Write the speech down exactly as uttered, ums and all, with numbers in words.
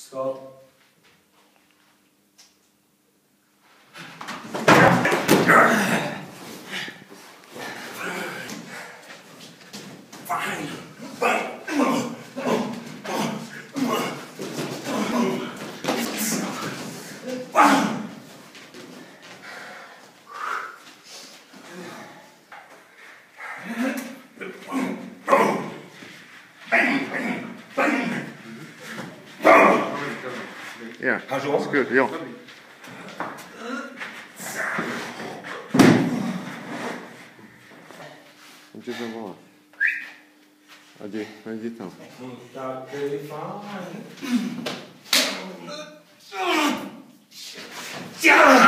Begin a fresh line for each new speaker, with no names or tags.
Stop. Fine.
Yeah, that's good, yeah. Não tive bola. Allí, allí está.
Tá fine.